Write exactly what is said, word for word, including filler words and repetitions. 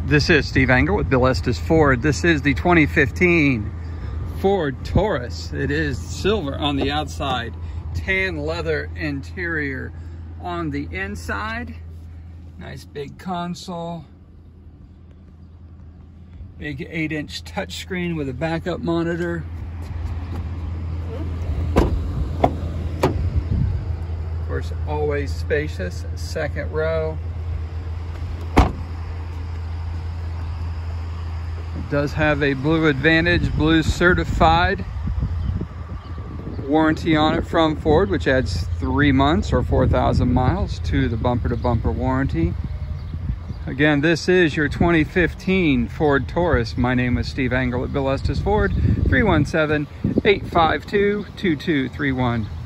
This is Steve Engel with Bill Estes Ford. This is the twenty fifteen Ford Taurus. It is silver on the outside, tan leather interior on the inside. Nice big console. Big eight inch touchscreen with a backup monitor. Of course, always spacious. Second row. Does have a Blue Advantage, Blue certified warranty on it from Ford, which adds three months or four thousand miles to the bumper-to-bumper warranty. Again, this is your twenty fifteen Ford Taurus. My name is Steve Engel at Bill Estes Ford, three one seven, eight five two, two two three one.